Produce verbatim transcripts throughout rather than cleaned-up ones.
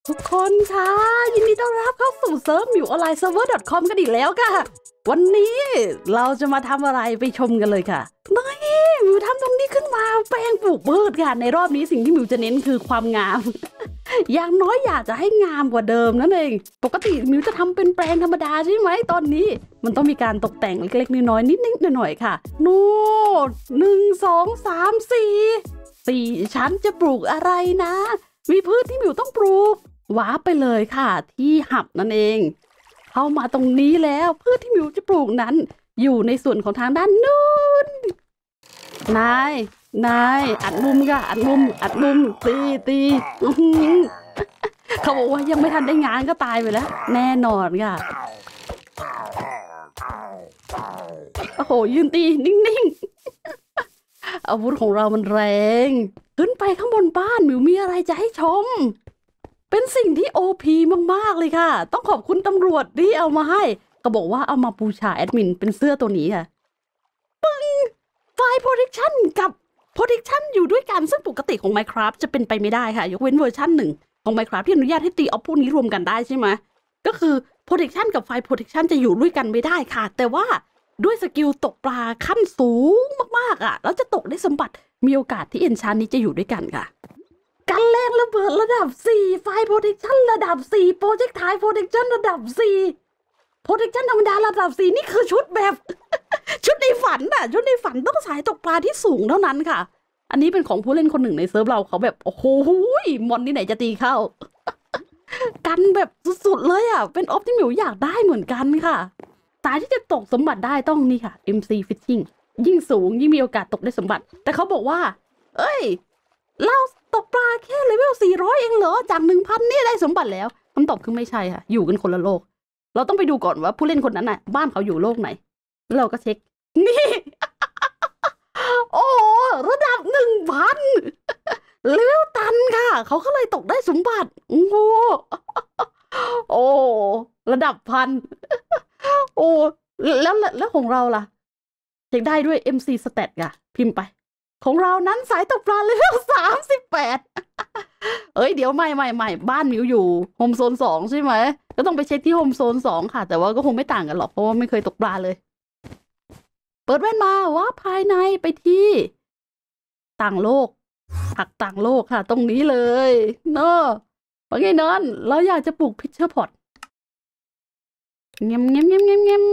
ทุกคนค่ะยินดีต้อนรับเข้าสู่เซิร์ฟมิวออนไลน์เซิร์ฟเวอร์ .com กันอีกแล้วค่ะวันนี้เราจะมาทำอะไรไปชมกันเลยค่ะนี่มิวทำตรงนี้ขึ้นมาแปลงปลูกพืชค่ะในรอบนี้สิ่งที่มิวจะเน้นคือความงาม อย่างน้อยอยากจะให้งามกว่าเดิมนั่นเองปกติมิวจะทำเป็นแปลงธรรมดาใช่ไหมตอนนี้มันต้องมีการตกแต่งเล็กๆน้อยๆนิดๆหน่อยๆค่ะนู่นหนึ่งสองสามสี่สี่ชั้นจะปลูกอะไรนะมีพืชที่มิวต้องปลูกว้าไปเลยค่ะที่หับนั่นเองเข้ามาตรงนี้แล้วพืชที่มิวจะปลูกนั้นอยู่ในส่วนของทางด้านนู้นนายนายอัดมุมค่ะอัดมุมอัดมุมตีตีเขาบอกว่ายังไม่ทันได้งานก็ตายไปแล้วแน่นอนค่ะโอ้โหยืนตีนิ่งๆอาวุธของเรามันแรงขึ้นไปข้างบนบ้านมิวมีอะไรจะให้ชมเป็นสิ่งที่ โอ พี มากๆเลยค่ะต้องขอบคุณตำรวจที่เอามาให้ก็บอกว่าเอามาบูชาแอดมินเป็นเสื้อตัวนี้ค่ะปึ้งไฟล์ protection กับ protection อยู่ด้วยกันซึ่งปกติของ Minecraft จะเป็นไปไม่ได้ค่ะยกเว้นเวอร์ชันหนึ่งของ Minecraft ที่อนุญาตให้ตีเอาพวกนี้รวมกันได้ใช่ไหมก็คือ protection กับไฟล์ protection จะอยู่ด้วยกันไม่ได้ค่ะแต่ว่าด้วยสกิลตกปลาขั้นสูงมากๆอ่ะแล้วจะตกได้สมบัติมีโอกาสที่เอนชานนี้จะอยู่ด้วยกันค่ะกันแรงระเบิดระดับสี่ไฟล์ protection ระดับสี่โปรเจกต์ไทย protection ระดับสี่โปรเทคชั่นธรรมดาระดับสี่นี่คือชุดแบบ ชุดในฝันน่ะชุดในฝันต้องสายตกปลาที่สูงเท่านั้นค่ะอันนี้เป็นของผู้เล่นคนหนึ่งในเซิร์ฟเราเขาแบบโอ้โหมอนที่ไหนจะตีเข้า กันแบบสุดๆเลยอ่ะเป็นออฟที่มิวอยากได้เหมือนกันค่ะตายที่จะตกสมบัติได้ต้องนี่ค่ะ เอ็ม ซี Fishing ยิ่งสูงยิ่งมีโอกาสตกได้สมบัติแต่เขาบอกว่าเอ้ยเราตกปลาแค่เลเวลสี่ร้อยเองเหรอจาก หนึ่งพัน นี่ได้สมบัติแล้วคำตอบคือไม่ใช่ค่ะอยู่กันคนละโลกเราต้องไปดูก่อนว่าผู้เล่นคนนั้นน่ะบ้านเขาอยู่โลกไหนแล้วเราก็เช็คนี่ โอ้ระดับหนึ่งพันเลเวลตันค่ะเขาก็เลยตกได้สมบัติโอ้โหโอ้ระดับพันโอ้แล้วแล้วของเราล่ะเช็คได้ด้วย เอ็ม ซี Stat ค่ะพิมพ์ไปของเรานั้นสายตกปลาเลเวลสามสิบแปดเอ้ยเดี๋ยวไม่ไม่ไม่บ้านมิวอยู่โฮมโซนสองใช่ไหมก็ต้องไปเช็คที่โฮมโซนสองค่ะแต่ว่าก็คงไม่ต่างกันหรอกเพราะว่าไม่เคยตกปลาเลยเปิดแว่นมาว่าภายในไปที่ต่างโลกผักต่างโลกค่ะตรงนี้เลยเนอะว่าไงนอนเราอยากจะปลูกพิชเชอร์พอตเงี้ยเงี้ยเงี้ยเงี้ยเงี้ย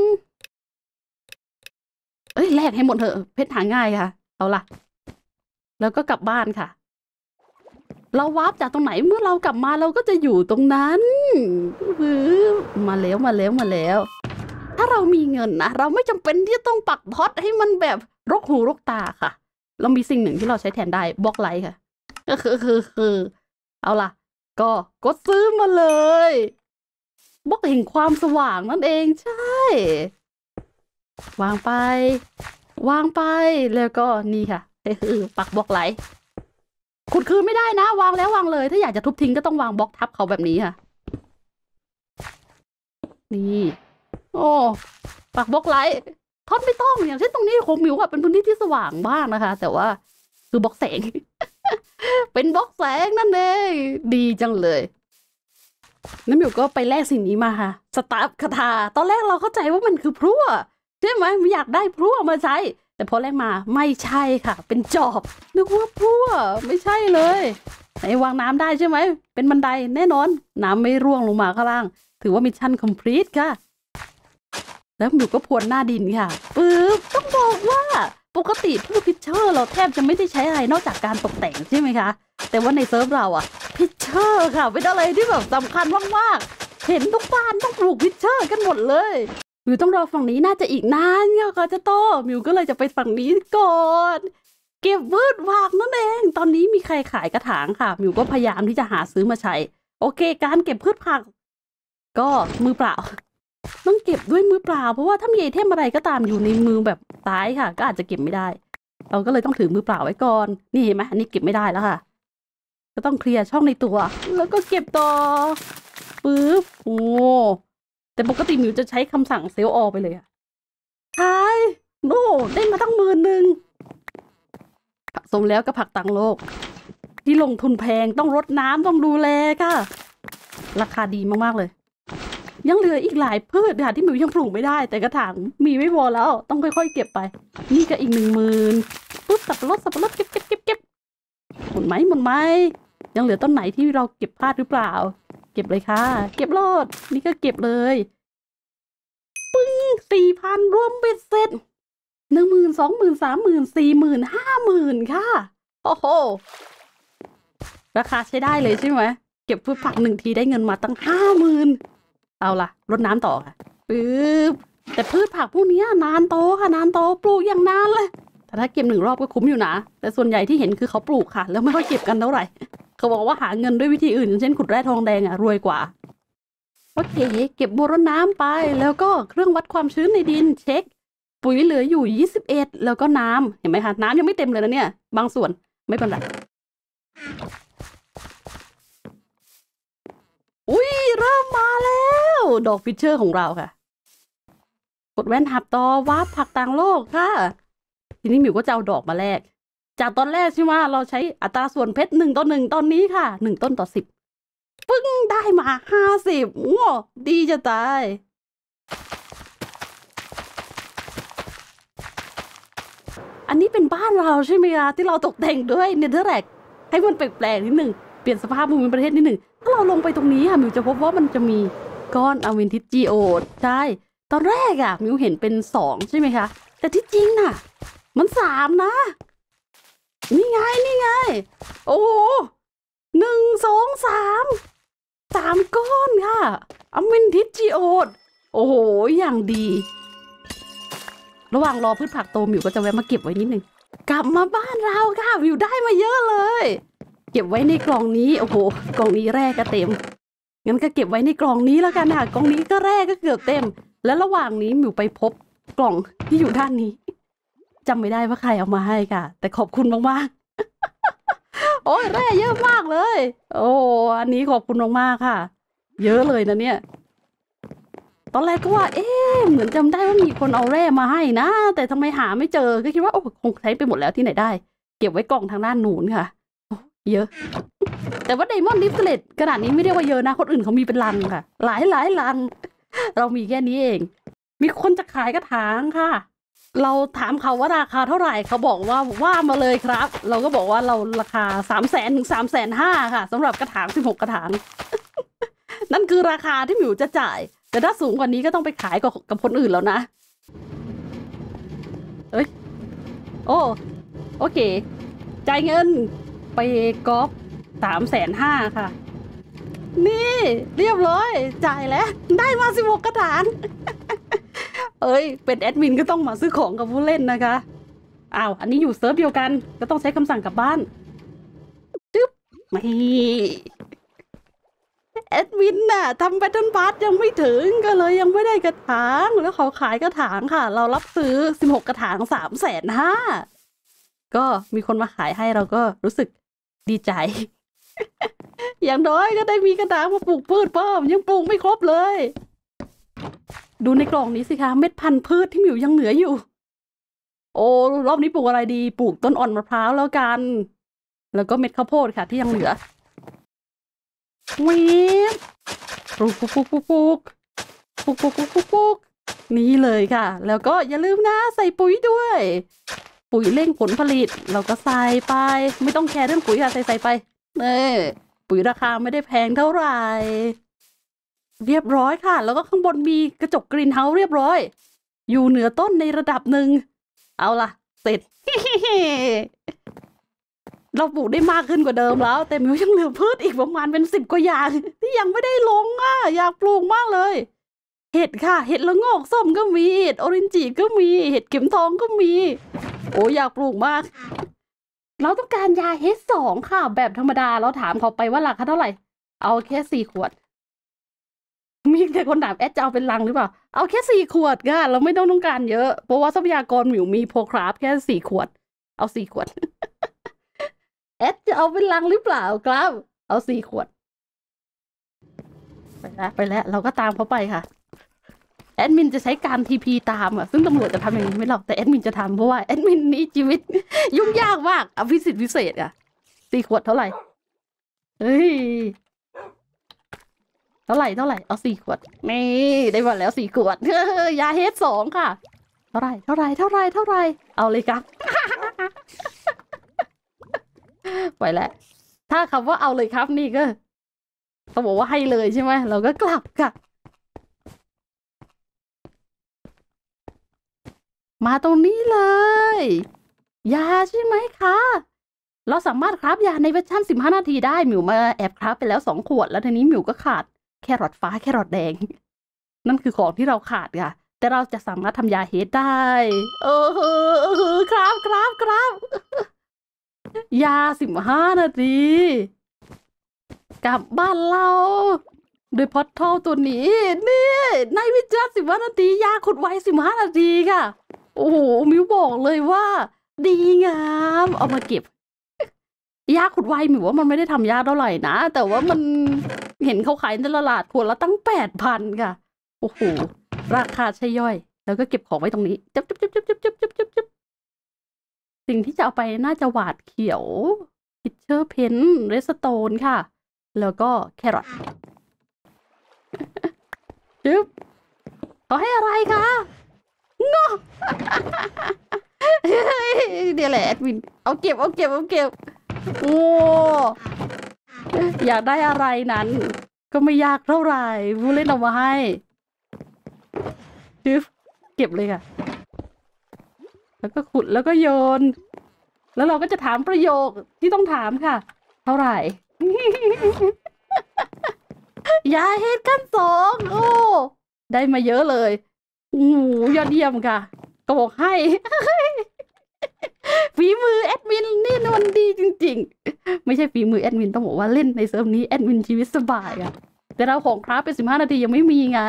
เอ้ยแลกให้หมดเถอะเพชรหาง่ายค่ะเอาล่ะแล้วก็กลับบ้านค่ะเราวาร์ปจากตรงไหนเมื่อเรากลับมาเราก็จะอยู่ตรงนั้นมาแล้วมาแล้วมาแล้วถ้าเรามีเงินนะเราไม่จำเป็นที่จะต้องปักพอดให้มันแบบรกหูรกตาค่ะเรามีสิ่งหนึ่งที่เราใช้แทนได้บล็อกไลท์ค่ะก็คือคือคือเอาล่ะก็กดซื้อมาเลยบล็อกแห่งความสว่างนั่นเองใช่วางไปวางไปแล้วก็นี่ค่ะคือปักบล็อกไลท์ขุดคืนไม่ได้นะวางแล้ววางเลยถ้าอยากจะทุบทิ้งก็ต้องวางบล็อกทับเขาแบบนี้ค่ะนี่โอ้ปักบล็อกไลท์ทอดไม่ต้องอย่างเช่นตรงนี้โคมิวอะเป็นพื้นที่ที่สว่างบ้างนะคะแต่ว่าคือบล็อกแสง เป็นบล็อกแสงนั่นเองดีจังเลยน้ำมิวก็ไปแลกสิ่งนี้มาค่ะสตาร์ฟคาถาตอนแรกเราเข้าใจว่ามันคือพลั่วใช่ไหมอยากได้พลั่วมาใช้แต่พอแรกมาไม่ใช่ค่ะเป็นจอบนึกว่าพลั่วไม่ใช่เลยไหนวางน้ำได้ใช่ไหมเป็นบันไดแน่นอนน้ำไม่ร่วงลงมาข้างล่างถือว่ามิชชั่นคอมพลีทค่ะแล้วมิวก็พรวนหน้าดินค่ะปึ๊บต้องบอกว่าปกติพืชพิชเชอร์เราแทบจะไม่ได้ใช้อะไรนอกจากการตกแต่งใช่ไหมคะแต่ว่าในเซิร์ฟเราอะพิชเชอร์ค่ะเป็นอะไรที่แบบสำคัญมากๆเห็นทุกบ้านต้องปลูกพิชเชอร์กันหมดเลยมิวต้องรอฝั่งนี้น่าจะอีกนานเนี่ยก็จะโตมิวก็เลยจะไปฝั่งนี้ก่อนเก็บพืชผักนั่นเองตอนนี้มีใครขายกระถางค่ะมิวก็พยายามที่จะหาซื้อมาใช้โอเคการเก็บพืชผักก็มือเปล่าต้องเก็บด้วยมือเปล่าเพราะว่าถ้ามีไอเทมอะไรก็ตามอยู่ในมือแบบซ้ายค่ะก็อาจจะเก็บไม่ได้เราก็เลยต้องถือมือเปล่าไว้ก่อนนี่เห็นไหมอันนี้เก็บไม่ได้แล้วค่ะก็ต้องเคลียร์ช่องในตัวแล้วก็เก็บต่อปึ๊บโอ้แต่ปกติมิวจะใช้คำสั่งเซลล์ออไปเลยอะใช่โน่ได้มาตั้งหมื่นหนึ่งสมแล้วกับผักต่างโลกที่ลงทุนแพงต้องรดน้ำต้องดูแลค่ะราคาดีมากๆเลยยังเหลืออีกหลายพืชค่ะที่หมิวยังปลูกไม่ได้แต่กระถางมีไม่พอแล้วต้องค่อยๆเก็บไปนี่ก็อีกหนึ่งหมื่นปุ๊บสับปะรดสับปะรดเก็บเก็บเก็บเก็บหมดไหมหมดไหมยังเหลือต้นไหนที่เราเก็บพลาดหรือเปล่าเก็บเลยค่ะเก็บโลดนี่ก็เก็บเลยปึ้งสี่พันรวมเบ็ดเสร็จหนึ่งหมื่นสองหมื่นสามหมื่นสี่หมื่นห้าหมื่นค่ะโอ้โหราคาใช้ได้เลยใช่ไหมเก็บพืชผักหนึ่งทีได้เงินมาตั้งห้าหมื่นเอาล่ะรดน้ำต่อค่ะปึ๊บแต่พืชผักพวกนี้นานโตค่ะนานโตปลูกอย่างนานเลยแต่ถ้าเก็บหนึ่งรอบก็คุ้มอยู่นะแต่ส่วนใหญ่ที่เห็นคือเขาปลูกค่ะแล้วไม่ค่อยเก็บกันเท่าไหร่เขาบอกว่าหาเงินด้วยวิธีอื่นเช่นขุดแร่ทองแดงอะรวยกว่าโอเคเก็บบัวรดน้ำไปแล้วก็เครื่องวัดความชื้นในดินเช็คปุ๋ยเหลืออยู่ยี่สิบเอ็ดแล้วก็น้ำเห็นไหมคะน้ำยังไม่เต็มเลยนะเนี่ยบางส่วนไม่เป็นไรอุ้ยเริ่มมาแล้วดอกฟิชเชอร์ของเราค่ะกดแว่นหับต่อวาร์ปผักต่างโลกค่ะทีนี้หมิวก็จะเอาดอกมาแลกจากตอนแรกใช่ไหมเราใช้อัตราส่วนเพชรหนึ่งต่อหนึ่งตอนนี้ค่ะหนึ่งต้นต่อสิบปึ้งได้มาห้าสิบโอ้ดีจะตายอันนี้เป็นบ้านเราใช่ไหมคะที่เราตกแต่งด้วยเนเธอร์แร็กให้มันแปลกๆนิดหนึ่งเปลี่ยนสภาพภูมิประเทศนิดหนึ่งถ้าเราลงไปตรงนี้ค่ะมิวจะพบว่ามันจะมีก้อนอะเวนทิสจีโอดใช่ตอนแรกอะมิวเห็นเป็นสองใช่ไหมคะแต่ที่จริงน่ะมันสามนะนี่ไงนี่ไงโอ้หนึ่งสองสามสามก้อนค่ะอะเวนทิสจีโอดโอ้โหอย่างดีระหว่างรอพืชผักโตมิวก็จะแวะมาเก็บไว้นิดนึงกลับมาบ้านเราค่ะมิวได้มาเยอะเลยเก็บไว้ในกล่องนี้โอ้โหกล่องนี้แร่ก็เต็มงั้นก็เก็บไว้ในกล่องนี้แล้วกันค่ะกล่องนี้ก็แร่ก็เกือบเต็มและระหว่างนี้มิวไปพบกล่องที่อยู่ด้านนี้จำไม่ได้ว่าใครเอามาให้ค่ะแต่ขอบคุณมากๆโอ้ยแร่เยอะมากเลยโอ้อันนี้ขอบคุณมากๆค่ะเยอะเลยนะเนี่ยตอนแรกก็ว่าเอ๊ะเหมือนจำได้ว่ามีคนเอาแร่มาให้นะแต่ทำไมหาไม่เจอก็คิดว่าโอ้คงใช้ไปหมดแล้วที่ไหนได้เก็บไว้กล่องทางด้านนู้นค่ะเยอะแต่ว่าไดมอนด์ดิฟเลตขนาดนี้ไม่เรียกว่าเยอะนะคนอื่นเขามีเป็นลังค่ะหลายหลายลังเรามีแค่นี้เองมีคนจะขายกระถางค่ะเราถามเขาว่าราคาเท่าไหร่เขาบอกว่าว่ามาเลยครับเราก็บอกว่าเราราคาสามแสนถึงสามแสนห้าค่ะสำหรับกระถางสิบหกกระถาง นั่นคือราคาที่หมิวจะจ่ายแต่ถ้าสูงกว่านี้ก็ต้องไปขายกับกับคนอื่นแล้วนะเอ้ยโอ้โอเคจ่ายเงินไปก๊อฟสามแสนห้าค่ะนี่เรียบร้อยจ่ายแล้วได้มาสิบหกกระถาง เอ้ยเป็นแอดมินก็ต้องมาซื้อของกับผู้เล่นนะคะอ้าวอันนี้อยู่เซิร์ฟเดียวกันก็ต้องใช้คำสั่งกลับบ้านจึ๊บไม่แอดมินน่ะทำแพทเทิร์นพาร์ทยังไม่ถึงก็เลยยังไม่ได้กระถางแล้วเขาขายกระถางค่ะเรารับซื้อสิบหกกระถางสามแสนห้าก็มีคนมาขายให้เราก็รู้สึกดีใจ อย่างน้อยก็ได้มีกระถางมาปลูกพืชเพิ่มยังปลูกไม่ครบเลยดูในกล่องนี้สิคะเม็ดพันธุ์พืชที่หมิวยังเหลืออยู่โอ้รอบนี้ปลูกอะไรดีปลูกต้นอ่อนมะพร้าวแล้วกันแล้วก็เม็ดข้าวโพดค่ะที่ยังเหลือวิบปลูกปลูกปลูกปลูกปลูกปลูกปลูกปลูกปลูกปลูกนี่เลยค่ะแล้วก็อย่าลืมนะใส่ปุ๋ยด้วยปุ๋ยเร่งผลผลิตเราก็ใส่ไปไม่ต้องแคร์เรื่องปุ๋ยค่ะใส่ใส่ไปเออปุ๋ยราคาไม่ได้แพงเท่าไหร่เรียบร้อยค่ะแล้วก็ข้างบนมีกระจกกรีนเฮาส์เรียบร้อยอยู่เหนือต้นในระดับหนึ่งเอาล่ะเสร็จ เราปลูกได้มากขึ้นกว่าเดิมแล้วแต่มิวยังเหลือพืชอีกประมาณเป็นสิบกว่าอย่างที่ยังไม่ได้ลงอ่ะอยากปลูกมากเลยเห็ดค่ะเห็ดละโงกส้มก็มีเห็ดออเรนจิก็มีเห็ดเข็มทองก็มีโอ้อยากปลูกมากเราต้องการยาเฮดสองค่ะแบบธรรมดาเราถามเขาไปว่าราคาเท่าไหร่เอาแค่สี่ขวดมีแต่คนถามแอดจะเอาเป็นลังหรือเปล่าเอาแค่สี่ขวดค่ะเราไม่ต้องต้องการเยอะเพราะว่าทรัพยากรหมิวมีโพคราฟแค่สี่ขวดเอาสี่ขวด แอดจะเอาเป็นลังหรือเปล่าครับเอาสี่ขวดไปแล้วไปแล้วเราก็ตามเขาไปค่ะแอดมินจะใช้การทีพีตามอ่ะซึ่งตำรวจจะทำอย่างนี้ไม่หรอกแต่แอดมินจะทำเพราะว่าแอดมินนี้ชีวิต ยุ่งยากมากอภิสิทธิ์พิเศษอ่ะสี่ขวดเท่าไหร่เฮ้ยท่าไหร่เท่าไหร่เอาสี่ขวดนี่ได้มาแล้วสี่ขวดยาเฮดสองค่ะเท่าไหร่เท่าไหร่เท่าไหร่เท่าไหร่เอาเลยครับ ไปแล้วถ้าคำว่าเอาเลยครับนี่ก็เขาบอกว่าให้เลยใช่ไหมเราก็กลับค่ะมาตรงนี้เลยยาใช่ไหมคะเราสามารถคราฟยาในเวอร์ชันสิบห้านาทีได้หมิวมาแอบคราฟไปแล้วสองขวดแล้วทีนี้หมิวก็ขาดแครอทฟ้าแครอทแดงนั่นคือของที่เราขาดค่ะแต่เราจะสามารถทำยาเฮดได้เออเออเออครับครับครับยาสิบห้านาทีกลับบ้านเราโดยพอดทอลตัวนี้นี่ในวิจารณ์สิบห้านาทียาขุดไวสิบห้านาทีค่ะโอ้โหมิวบอกเลยว่าดีงามเอามาเก็บยาขุดไวมิวว่ามันไม่ได้ทำยากเท่าไหร่นะแต่ว่ามันเห็นเขาขายในตลาดขวดละตั้งแปดพันค่ะโอ้โหราคาใช่ย่อยแล้วก็เก็บของไว้ตรงนี้จับจับจับจับจับจับจับจับจับสิ่งที่จะเอาไปน่าจะหวาดเขียวพิชเชอร์เพนเรสโตนค่ะแล้วก็แครอทจึ๊บเขาให้อะไรคะงอเดี๋ยวแหละแอดมินเอาเก็บเอาเก็บเอาเก็บโอ้อยากได้อะไรนั้นก็ไม่ยากเท่าไหร่ผู้เล่นเอามาให้จึ๊บเก็บเลยค่ะแล้วก็ขุดแล้วก็โยนแล้วเราก็จะถามประโยคที่ต้องถามค่ะเท่าไหร่ยาเฮดขั้นสองโอ้ได้มาเยอะเลยโอ้ยอดเยี่ยมค่ะก็บอกให้ฝีมือแอดมินนี่มันดีจริงๆไม่ใช่ฝีมือแอดมินต้องบอกว่าเล่นในเซิร์ฟนี้แอดมินชีวิตสบายอะแต่เราของคราฟเป็นสิบห้านาทียังไม่มีไง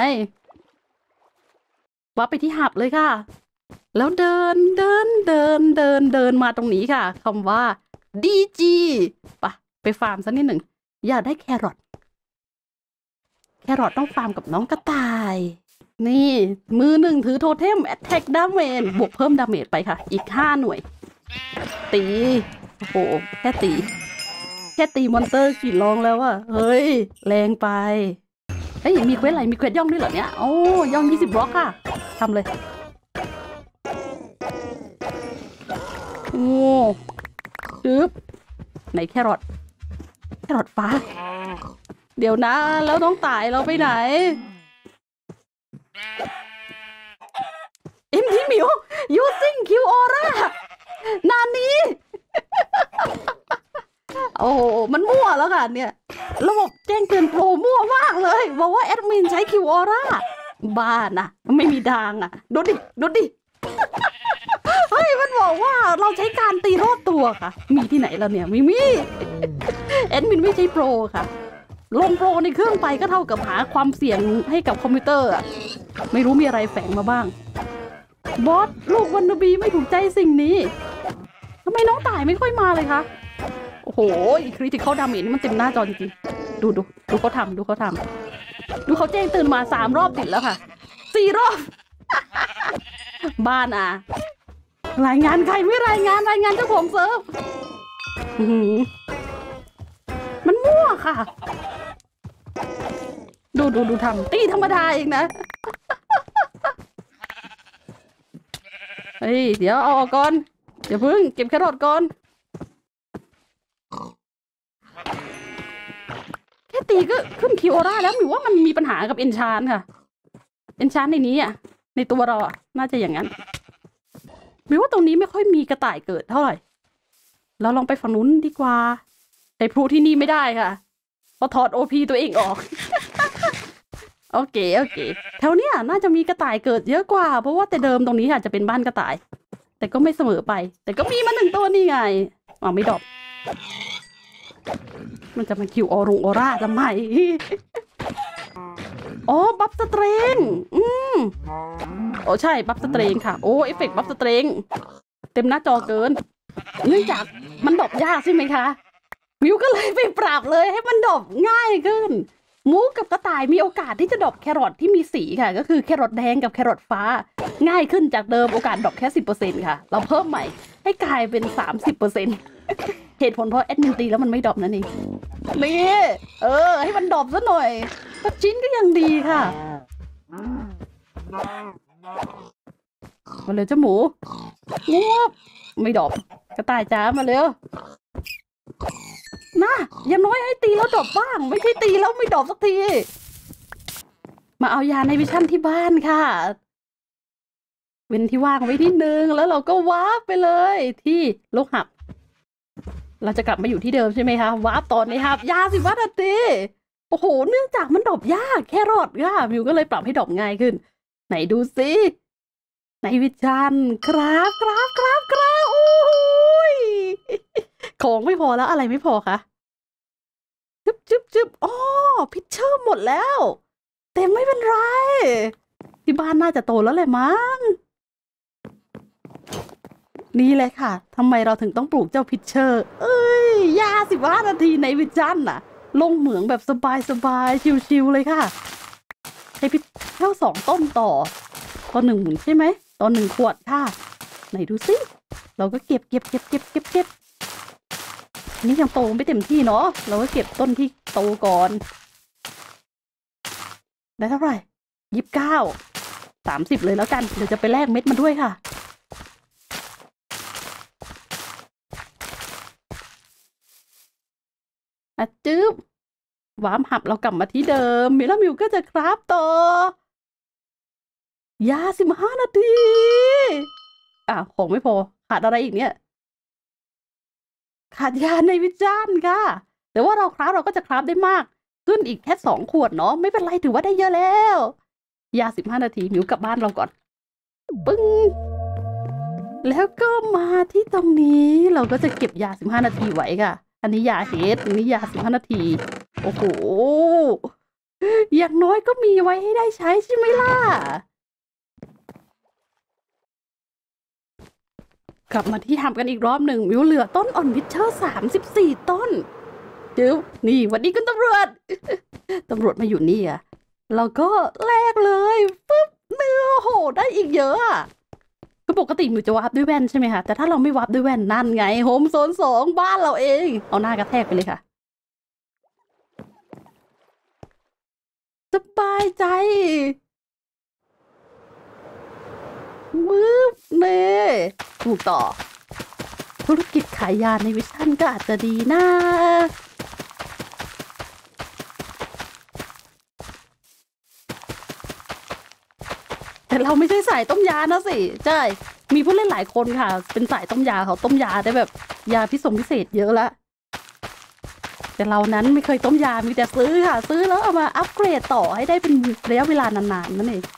ว่าไปที่หับเลยค่ะแล้วเดินเดินเดินเดินเดินมาตรงนี้ค่ะคำว่าดีจีปะไปฟาร์มสักนิดหนึ่งอยากได้แครอทแครอทต้องฟาร์มกับน้องกระต่ายนี่มือหนึ่งถือโทเทมแอตแทกดาเมจบวกเพิ่มดาเมจไปค่ะอีกห้าหน่วยตีโอ้โหแค่ตีแค่ตีมอนเตอร์กี่ลองแล้วอะเฮ้ยแรงไปเฮ้ยมีเควสอะไรมีเควสย่องด้วยเหรอเนี่ยโอ้ย่องยี่สิบบล็อกค่ะทำเลยโอ้จึ๊บไหนแครอทแครอทฟ้าเดี๋ยวนะแล้วน้องตายเราไปไหนเอ็มที่มิว using Q Aura นานนี้ โอ้มันมั่วแล้วค่ะเนี่ยระบบแจ้งเตือนโปรมั่วมากเลยบอกว่าแอดมินใช้ Q Aura บ้านะไม่มีทางอ่ะดูดิดูดิ เฮ้ยมันบอกว่าเราใช้การตีรอบตัวค่ะมีที่ไหนแล้วเนี่ยมีมีแอดมินไม่ใช่โปรค่ะลงโปรในเครื่องไปก็เท่ากับหาความเสี่ยงให้กับคอมพิวเตอร์อะไม่รู้มีอะไรแฝงมาบ้างบอสลูกวันนบีไม่ถูกใจสิ่งนี้ทำไมน้องตายไม่ค่อยมาเลยคะโอ้โหคริติคอลดาเมจนี่มันเต็มหน้าจอจริงๆดูดูดูเขาทำดูเขาทำดูเขาแจ้งตื่นมาสามรอบติดแล้วค่ะสี่รอบบ้านอ่ะรายงานใครไม่รายงานรายงานเจ้าของเซิร์ฟมันมั่วค่ะดูดูดูทำตีธรรมดาเองนะเฮ้ยเดี๋ยวเอาออกก่อนเดี๋ยวพึ่งเก็บแครอทก่อนแค่ตีก็ขึ้นคิวออร่าแล้วหรือว่ามันมีปัญหากับเอนชานค่ะเอนชานในนี้อ่ะในตัวเราอ่ะน่าจะอย่างนั้นหรือว่าตรงนี้ไม่ค่อยมีกระต่ายเกิดเท่าไหร่เราลองไปฝั่งนู้นดีกว่าใช้พลูที่นี่ไม่ได้ค่ะพอถอดโอพีตัวเองออก โอเคโอเคแถวเนี้ยน่าจะมีกระต่ายเกิดเยอะกว่าเพราะว่าแต่เดิมตรงนี้อาจจะเป็นบ้านกระต่ายแต่ก็ไม่เสมอไปแต่ก็มีมาหนึ่งตัวนี่ไงอ๋อไม่ดอกมันจะมาคิวออรุงออร่าทำไม อ๋อบัฟสเตรงอืมโอ้ใช่บัฟสเตรงค่ะโอ้เอฟเฟกต์บัฟสเตรงเต็มหน้าจอเกินเนื่องจากมันดรอปยากใช่ไหมคะวิวก็เลยไปปรับเลยให้มันดรอปง่ายขึ้นหมูกับกระต่ายมีโอกาสที่จะดรอปแครอทที่มีสีค่ะก็คือแครอทแดงกับแครอทฟ้าง่ายขึ้นจากเดิมโอกาสดรอปแค่สิบเปอร์เซ็นต์ค่ะเราเพิ่มใหม่ให้กลายเป็นสามสิบเปอร์เซ็นต์เหตุผลเพราะแอดมินตีแล้วมันไม่ดรอปนั่นเองนี่เออให้มันดรอปซะหน่อยสักชิ้นก็ยังดีค่ะมาเลยเจ้าหมูงวบไม่ดอบกระต่ายจ้ามาเร็วนะอย่าน้อยให้ตีแล้วดอบบ้างไม่ใช่ตีแล้วไม่ดอบสักทีมาเอายาในวิชั่นที่บ้านค่ะเว้นที่ว่างไว้นิดนึงแล้วเราก็วาร์ปไปเลยที่โลกหับเราจะกลับมาอยู่ที่เดิมใช่ไหมคะวาร์ปตอนนี้ครับยาสิบวัตนาทีโอ้โหเนื่องจากมันดอบยากแค่รอดค่ะมิวก็เลยปรับให้ดอบง่ายขึ้นไหนดูสิในวิชั่นครับครับครับครับโอ้ยของไม่พอแล้วอะไรไม่พอคะจึ๊บจึ๊บจึ๊บอ๋อพิชเชอร์หมดแล้วแต่ไม่เป็นไรที่บ้านน่าจะโตแล้วแหละมั้งนี่เลยค่ะทำไมเราถึงต้องปลูกเจ้าพิชเชอร์เอ้ยยาสิบห้านาทีในวิชั่นน่ะลงเหมืองแบบสบายสบายชิวๆเลยค่ะให้พิชเชอร์สองต้นต่อต่อหนึ่งหมุนใช่ไหมต่อหนึ่งขวดค่ะไหนดูสิเราก็เก็บเก็บเก็บเก็บเก็บเก็บนี่ยังโตไม่เต็มที่เนาะเราก็เก็บต้นที่โตก่อนได้เท่าไหร่ยี่สิบเก้าสามสิบเลยแล้วกันเดี๋ยวจะไปแลกเม็ดมาด้วยค่ะอะจึ๊บวามหับเรากลับมาที่เดิมมิลล่ามิวก็จะคราฟต่อยาสิบห้านาทีอ่ะของไม่พอขาดอะไรอีกเนี่ยขาดยาในวิจารณ์ค่ะแต่ว่าเราคราฟเราก็จะคราฟได้มากขึ้นอีกแค่สองขวดเนาะไม่เป็นไรถือว่าได้เยอะแล้วยาสิบห้านาทีมิวกลับบ้านเราก่อนปึ้งแล้วก็มาที่ตรงนี้เราก็จะเก็บยาสิบห้านาทีไว้ค่ะอันนี้ยาเฮดอันนี้ยาสิบห้านาทีโอ้โหอย่างน้อยก็มีไว้ให้ได้ใช้ใช่ไหมล่ะกลับมาที่ทำกันอีกรอบหนึ่งมิวเหลือต้นอ่อนพิชเชอร์สามสิบสี่ต้นจึ๊บนี่วันนี้คุณตำรวจตำรวจมาอยู่นี่อะเราก็แลกเลยปึ๊บเนื้อโหได้อีกเยอะอะคือปกติมิวจะวาร์ปด้วยแว่นใช่ไหมคะแต่ถ้าเราไม่วาร์ปด้วยแว่นนั่นไงโฮมโซนสองบ้านเราเองเอาหน้ากระแทกไปเลยค่ะสบายใจวืบเน่ถูกต่อธุรกิจขายยาในวิชั่นก็อาจจะดีนะแต่เราไม่ใช่สายต้มยานะสิใช่มีผู้เล่นหลายคนค่ะเป็นสายต้มยาเขาต้มยาได้แบบยาพิเศษพิเศษเยอะละแต่เรานั้นไม่เคยต้มยามีแต่ซื้อค่ะซื้อแล้วเอามาอัปเกรดต่อให้ได้เป็นระยะเวลานานๆนั่นเอง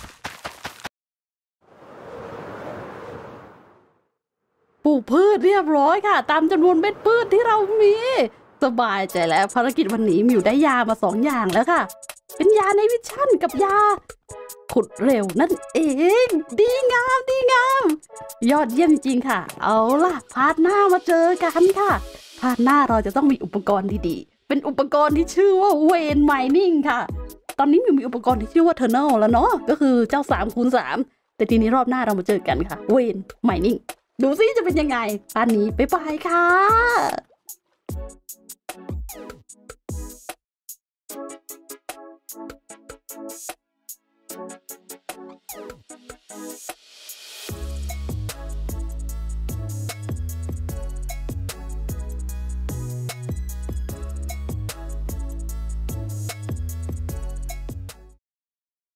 ปลูกพืชเรียบร้อยค่ะตามจำนวนเม็ดพืชที่เรามีสบายใจแล้วภารกิจวันนี้มิวได้ยามาสองอย่างแล้วค่ะเป็นยาในวิชั่นกับยาขุดเร็วนั่นเองดีงามดีงามยอดเยี่ยมจริงค่ะเอาล่ะพาร์ทหน้ามาเจอกันค่ะพาร์ทหน้าเราจะต้องมีอุปกรณ์ดีๆเป็นอุปกรณ์ที่ชื่อว่าเวนไมนิ่งค่ะตอนนี้มิวมีอุปกรณ์ที่ชื่อว่าเทอร์เนลแล้วเนาะก็คือเจ้าสามคูณสามแต่ทีนี้รอบหน้าเรามาเจอกันค่ะเวนไมนิ่งดูซิจะเป็นยังไงตอนนี้บ๊ายบายค่ะ